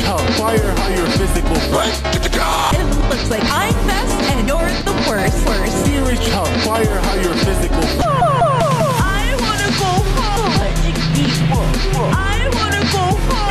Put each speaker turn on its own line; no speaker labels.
tough. Fire how you're physical.
It looks like I'm best and you're the worst.
Fear is tough. Fire how you're physical.
I wanna go home. I wanna go home.